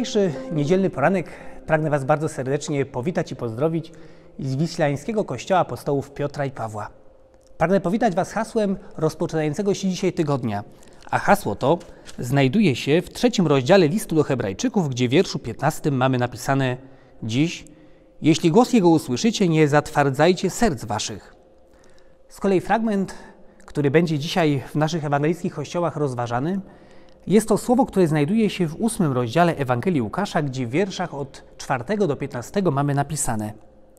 dzisiejszy niedzielny poranek pragnę Was bardzo serdecznie powitać i pozdrowić z Wislańskiego Kościoła Apostołów Piotra i Pawła. Pragnę powitać Was hasłem rozpoczynającego się dzisiaj tygodnia, a hasło to znajduje się w 3 rozdziale listu do Hebrajczyków, gdzie w wierszu 15 mamy napisane: dziś, jeśli głos Jego usłyszycie, nie zatwardzajcie serc waszych. Z kolei fragment, który będzie dzisiaj w naszych ewangelickich kościołach rozważany, jest to słowo, które znajduje się w 8 rozdziale Ewangelii Łukasza, gdzie w wierszach od 4 do 15 mamy napisane: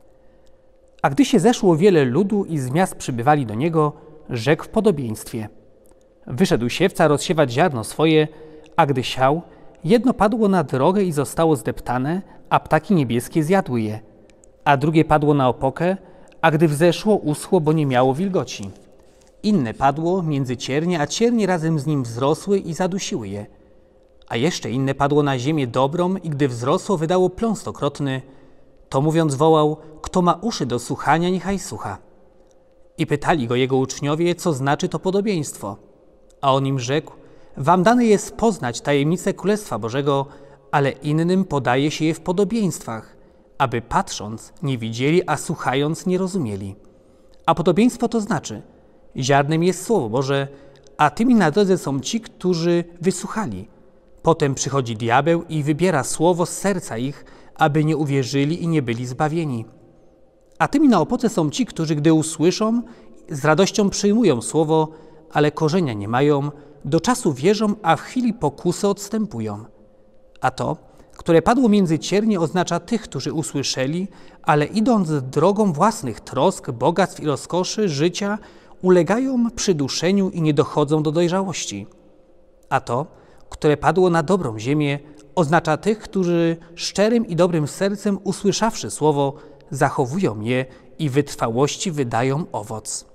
a gdy się zeszło wiele ludu i z miast przybywali do niego, rzekł w podobieństwie: wyszedł siewca rozsiewać ziarno swoje, a gdy siał, jedno padło na drogę i zostało zdeptane, a ptaki niebieskie zjadły je, a drugie padło na opokę, a gdy wzeszło, uschło, bo nie miało wilgoci. Inne padło między ciernie, a ciernie razem z nim wzrosły i zadusiły je. A jeszcze inne padło na ziemię dobrą i gdy wzrosło, wydało plon stokrotny. To mówiąc wołał: kto ma uszy do słuchania, niechaj słucha. I pytali go jego uczniowie, co znaczy to podobieństwo. A on im rzekł: wam dane jest poznać tajemnicę Królestwa Bożego, ale innym podaje się je w podobieństwach, aby patrząc nie widzieli, a słuchając nie rozumieli. A podobieństwo to znaczy: ziarnem jest Słowo Boże, a tymi na drodze są ci, którzy wysłuchali. Potem przychodzi diabeł i wybiera słowo z serca ich, aby nie uwierzyli i nie byli zbawieni. A tymi na opoce są ci, którzy gdy usłyszą, z radością przyjmują słowo, ale korzenia nie mają, do czasu wierzą, a w chwili pokusy odstępują. A to, które padło między ciernie, oznacza tych, którzy usłyszeli, ale idąc drogą własnych trosk, bogactw i rozkoszy życia, ulegają przyduszeniu i nie dochodzą do dojrzałości. A to, które padło na dobrą ziemię, oznacza tych, którzy szczerym i dobrym sercem, usłyszawszy słowo, zachowują je i wytrwałości wydają owoc.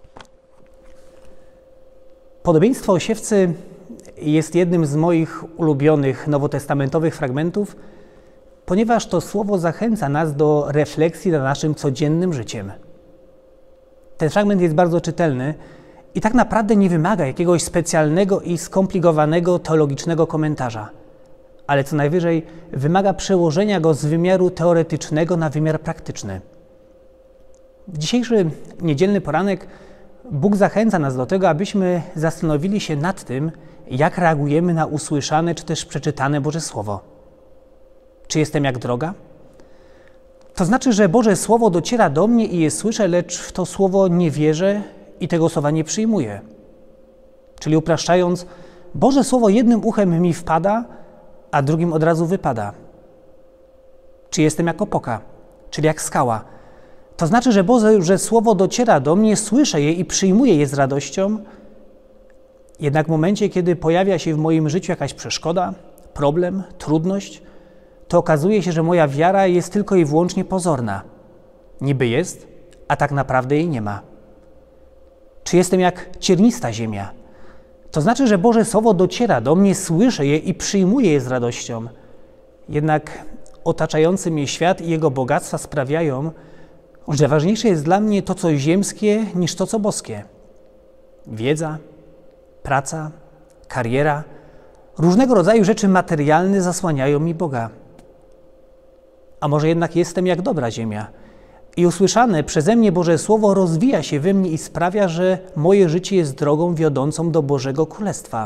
Podobieństwo o siewcy jest jednym z moich ulubionych nowotestamentowych fragmentów, ponieważ to słowo zachęca nas do refleksji nad naszym codziennym życiem. Ten fragment jest bardzo czytelny i tak naprawdę nie wymaga jakiegoś specjalnego i skomplikowanego teologicznego komentarza, ale co najwyżej wymaga przełożenia go z wymiaru teoretycznego na wymiar praktyczny. W dzisiejszy niedzielny poranek Bóg zachęca nas do tego, abyśmy zastanowili się nad tym, jak reagujemy na usłyszane czy też przeczytane Boże Słowo. Czy jestem jak droga? To znaczy, że Boże Słowo dociera do mnie i je słyszę, lecz w to Słowo nie wierzę i tego słowa nie przyjmuję. Czyli upraszczając, Boże Słowo jednym uchem mi wpada, a drugim od razu wypada. Czy jestem jak opoka, czyli jak skała? To znaczy, że Boże Słowo dociera do mnie, słyszę je i przyjmuję je z radością, jednak w momencie, kiedy pojawia się w moim życiu jakaś przeszkoda, problem, trudność, to okazuje się, że moja wiara jest tylko i wyłącznie pozorna. Niby jest, a tak naprawdę jej nie ma. Czy jestem jak ciernista ziemia? To znaczy, że Boże Słowo dociera do mnie, słyszę je i przyjmuję je z radością. Jednak otaczający mnie świat i jego bogactwa sprawiają, że ważniejsze jest dla mnie to, co ziemskie, niż to, co boskie. Wiedza, praca, kariera, różnego rodzaju rzeczy materialne zasłaniają mi Boga. A może jednak jestem jak dobra ziemia i usłyszane przeze mnie Boże Słowo rozwija się we mnie i sprawia, że moje życie jest drogą wiodącą do Bożego Królestwa.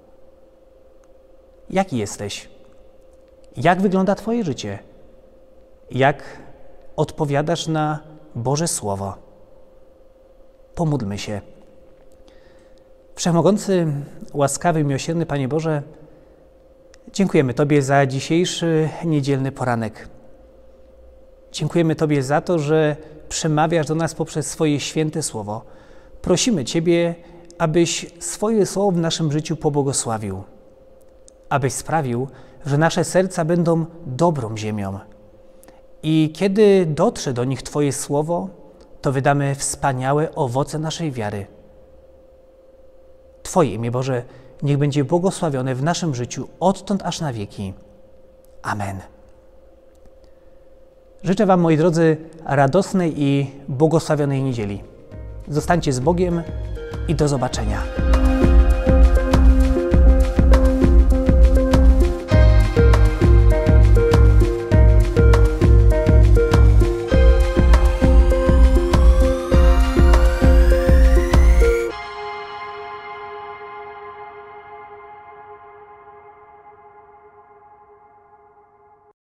Jaki jesteś? Jak wygląda Twoje życie? Jak odpowiadasz na Boże Słowo? Pomódlmy się. Wszechmogący, łaskawy, miłosierny Panie Boże, dziękujemy Tobie za dzisiejszy niedzielny poranek. Dziękujemy Tobie za to, że przemawiasz do nas poprzez swoje święte Słowo. Prosimy Ciebie, abyś swoje Słowo w naszym życiu pobłogosławił, abyś sprawił, że nasze serca będą dobrą ziemią. I kiedy dotrze do nich Twoje Słowo, to wydamy wspaniałe owoce naszej wiary. Twoje imię, Boże, niech będzie błogosławione w naszym życiu odtąd aż na wieki. Amen. Życzę Wam, moi drodzy, radosnej i błogosławionej niedzieli. Zostańcie z Bogiem i do zobaczenia.